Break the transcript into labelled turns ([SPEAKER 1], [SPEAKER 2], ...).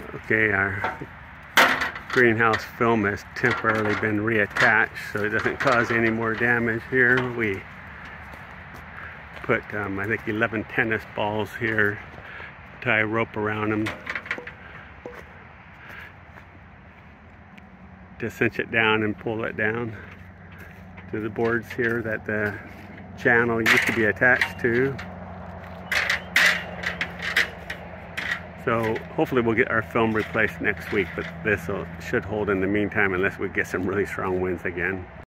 [SPEAKER 1] Okay, our greenhouse film has temporarily been reattached so it doesn't cause any more damage here. We put I think 11 tennis balls here, tie a rope around them to cinch it down and pull it down to the boards here that the channel used to be attached to. So hopefully we'll get our film replaced next week, but this should hold in the meantime unless we get some really strong winds again.